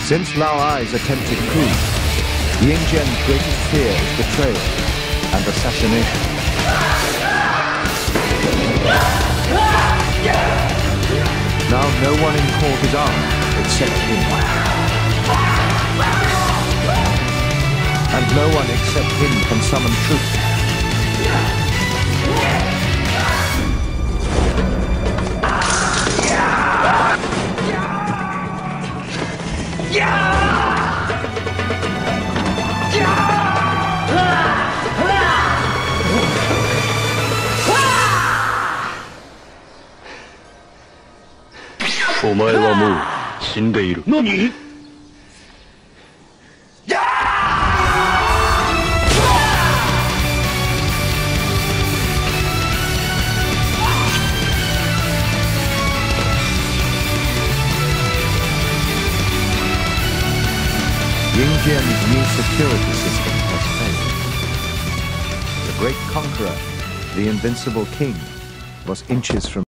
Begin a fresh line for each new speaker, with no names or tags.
Since Lao Ai's attempted coup, Ying Jian's greatest fear is betrayal and assassination. Now no one in court is armed except him. And no one except him can summon truth.
NANI?
Ying Jian's new security system has failed. The great conqueror, the invincible king, was inches from